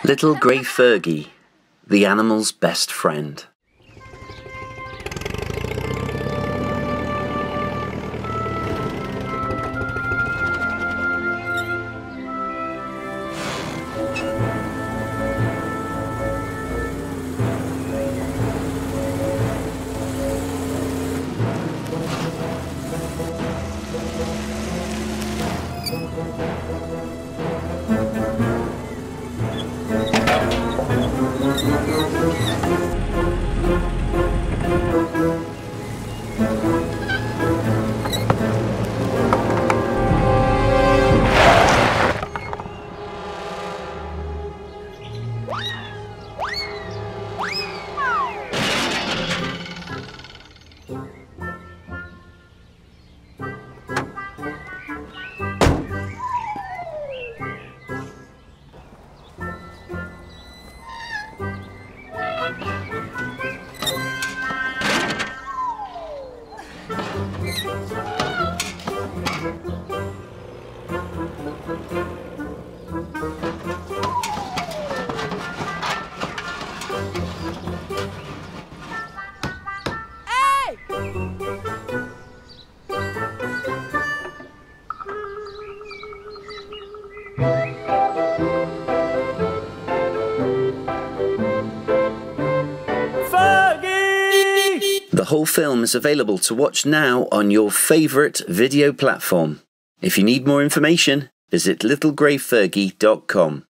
Little Grey Fergie, the animal's best friend. The whole film is available to watch now on your favourite video platform. If you need more information, visit littlegreyfergie.com.